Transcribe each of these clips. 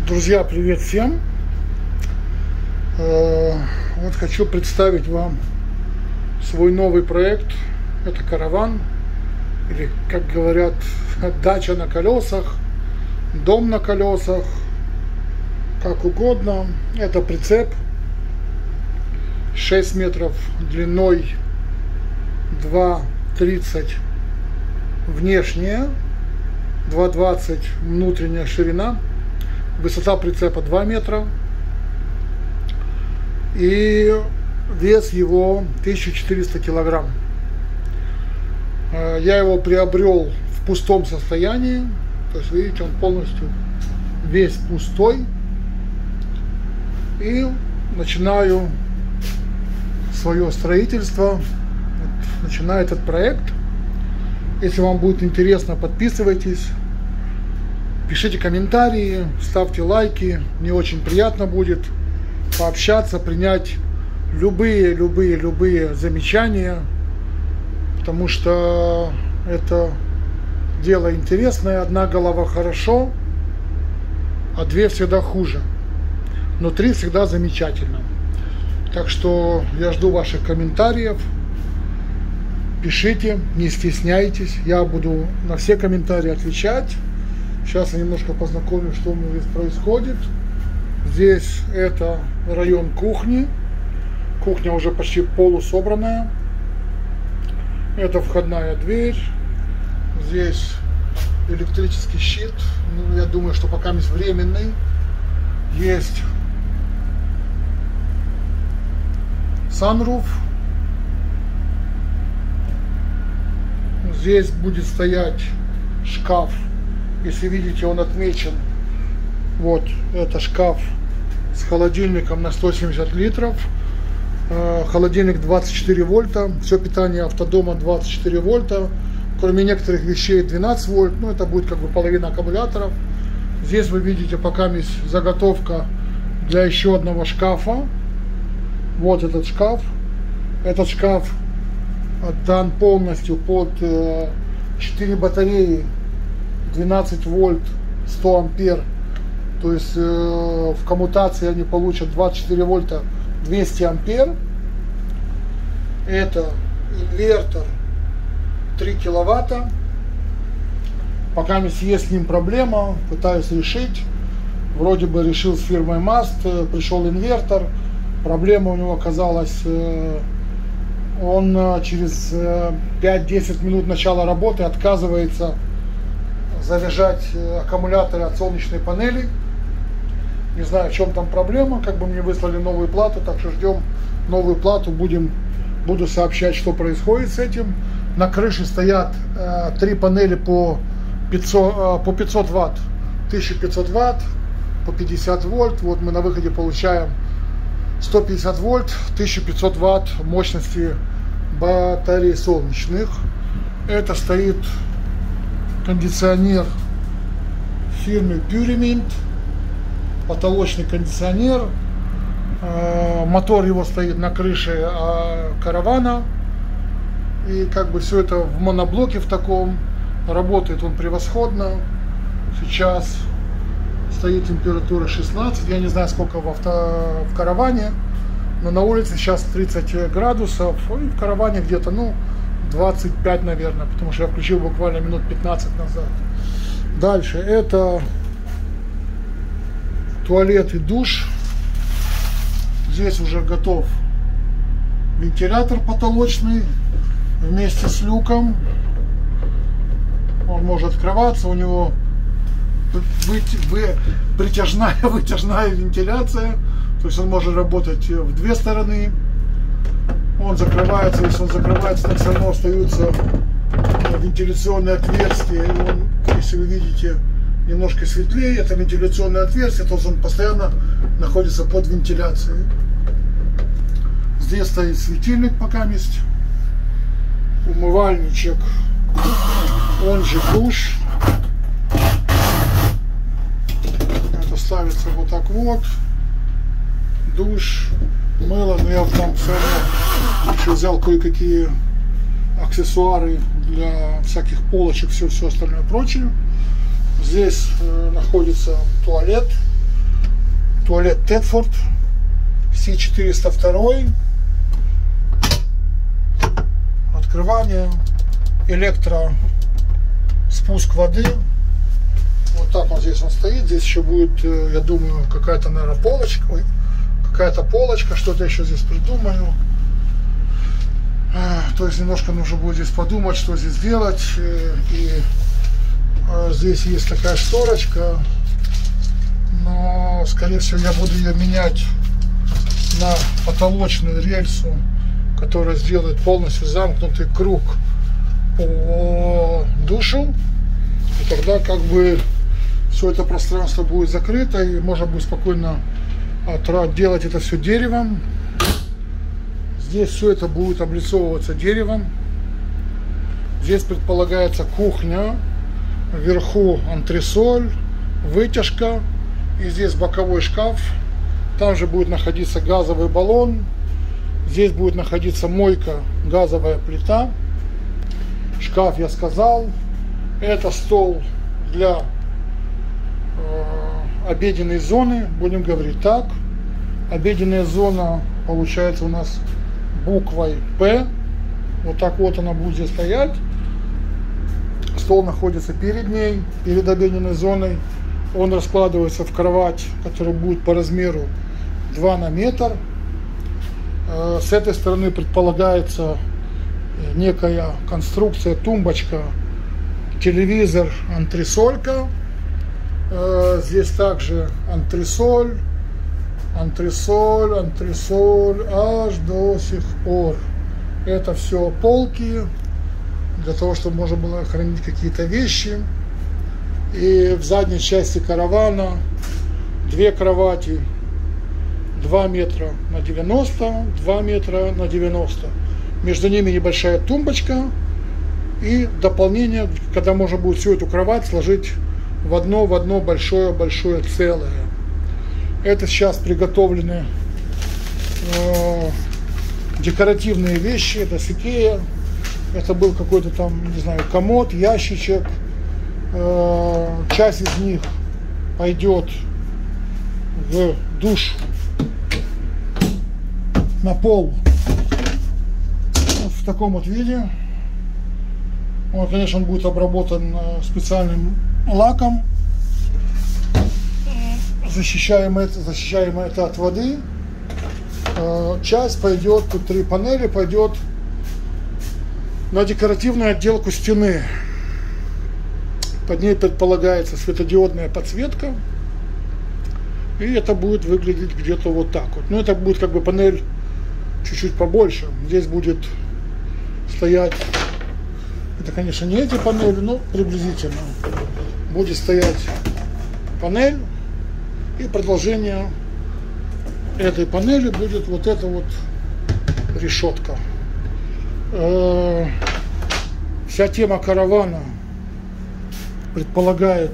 Друзья, привет всем! Вот хочу представить вам свой новый проект. Это караван, или, как говорят, дача на колесах, дом на колесах, как угодно. Это прицеп 6 метров длиной, 2,30 внешняя, 2,20 внутренняя ширина. Высота прицепа 2 метра. И вес его 1400 килограмм. Я его приобрел в пустом состоянии. То есть, видите, он полностью весь пустой. И начинаю свое строительство. Вот, начинаю этот проект. Если вам будет интересно, подписывайтесь. Пишите комментарии, ставьте лайки, мне очень приятно будет пообщаться, принять любые замечания, потому что это дело интересное. Одна голова хорошо, а две всегда хуже, но три всегда замечательно. Так что я жду ваших комментариев, пишите, не стесняйтесь, я буду на все комментарии отвечать. Сейчас я немножко познакомлю, что у меня здесь происходит. Здесь это район кухни. Кухня уже почти полусобранная. Это входная дверь. Здесь электрический щит. Ну, я думаю, что пока есть временный. Есть санруф. Здесь будет стоять шкаф. Если видите, он отмечен. Вот, это шкаф с холодильником на 170 литров. Холодильник 24 вольта. Все питание автодома 24 вольта. Кроме некоторых вещей 12 вольт. Ну, это будет как бы половина аккумуляторов. Здесь вы видите, пока есть заготовка для еще одного шкафа. Вот этот шкаф. Этот шкаф отдан полностью под 4 батареи. 12 вольт, 100 ампер, то есть в коммутации они получат 24 вольта, 200 ампер. Это инвертор 3 киловатта. Пока есть с ним проблема, пытаюсь решить. Вроде бы решил с фирмой Маст, пришел инвертор. Проблема у него оказалась, он через 5-10 минут начала работы отказывается заряжать аккумуляторы от солнечной панели. Не знаю, в чем там проблема. Как бы мне выслали новую плату, так что ждем новую плату. Буду сообщать, что происходит с этим. На крыше стоят 3 панели по 500 ватт, 1500 ватт, по 50 вольт. Вот мы на выходе получаем 150 вольт, 1500 ватт мощности батарей солнечных. Это стоит кондиционер фирмы Puriment, потолочный кондиционер. Мотор его стоит на крыше каравана. И как бы все это в моноблоке в таком. Работает он превосходно. Сейчас стоит температура 16. Я не знаю, сколько в караване. Но на улице сейчас 30 градусов. И в караване где-то, 25, наверное, потому что я включил буквально минут 15 назад. Дальше это туалет и душ. Здесь уже готов вентилятор потолочный вместе с люком. Он может открываться, у него вытяжная вентиляция, то есть он может работать в две стороны. Он закрывается, если он закрывается, так все равно остаются вентиляционные отверстия. И он, если вы видите, немножко светлее, это вентиляционное отверстие, то есть он постоянно находится под вентиляцией. Здесь стоит светильник пока есть, умывальничек, он же душ. Это ставится вот так вот, душ, мыло, но я там все равно еще взял кое-какие аксессуары для всяких полочек, все остальное прочее. Здесь находится туалет. Туалет Тетфорд C402. Открывание. Электро-спуск воды. Вот так вот здесь он стоит. Здесь еще будет, я думаю, какая-то, наверное, полочка. Ой, какая-то полочка. Что-то еще здесь придумаю. То есть немножко нужно будет здесь подумать, что здесь делать. И здесь есть такая шторочка. Но, скорее всего, я буду ее менять на потолочную рельсу, которая сделает полностью замкнутый круг по душу. И тогда как бы все это пространство будет закрыто, и можно будет спокойно делать это все деревом. Здесь все это будет облицовываться деревом. Здесь предполагается кухня, вверху антресоль, вытяжка, и здесь боковой шкаф. Там же будет находиться газовый баллон. Здесь будет находиться мойка, газовая плита. Шкаф я сказал. Это стол для обеденной зоны. Будем говорить так. Обеденная зона получается у нас буквой П. Вот так вот она будет здесь стоять. Стол находится перед ней, перед обеденной зоной. Он раскладывается в кровать, которая будет по размеру 2 на метр. С этой стороны предполагается некая конструкция, тумбочка, телевизор, антресолька. Здесь также антресоль, антресоль, антресоль, аж до сих пор. Это все полки, для того, чтобы можно было хранить какие-то вещи. И в задней части каравана 2 кровати 2 метра на 90, 2 метра на 90. Между ними небольшая тумбочка и дополнение, когда можно будет всю эту кровать сложить в одно большое целое. Это сейчас приготовлены декоративные вещи. Это с Икеа. Это был какой-то там, не знаю, комод, ящичек. Часть из них пойдет в душ, на пол в таком вот виде. Он, конечно, он будет обработан специальным лаком, защищаем это от воды. Часть пойдет, тут 3 панели, пойдет на декоративную отделку стены. Под ней предполагается светодиодная подсветка. И это будет выглядеть где-то вот так вот. Но это будет как бы панель чуть-чуть побольше. Здесь будет стоять, это, конечно, не эти панели, но приблизительно. Будет стоять панель. И продолжение этой панели будет вот эта вот решетка. Вся тема каравана предполагает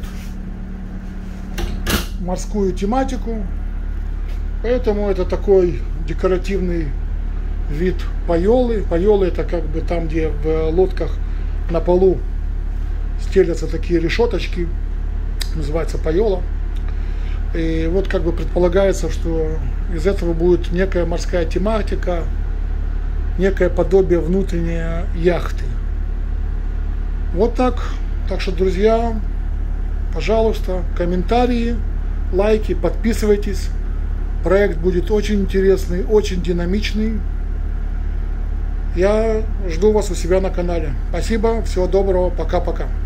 морскую тематику, поэтому это такой декоративный вид пайолы. Пайолы — это как бы там, где в лодках на полу стелятся такие решеточки, называется пайола. И вот как бы предполагается, что из этого будет некая морская тематика, некое подобие внутренней яхты. Вот так. Так что, друзья, пожалуйста, комментарии, лайки, подписывайтесь. Проект будет очень интересный, очень динамичный. Я жду вас у себя на канале. Спасибо, всего доброго, пока-пока.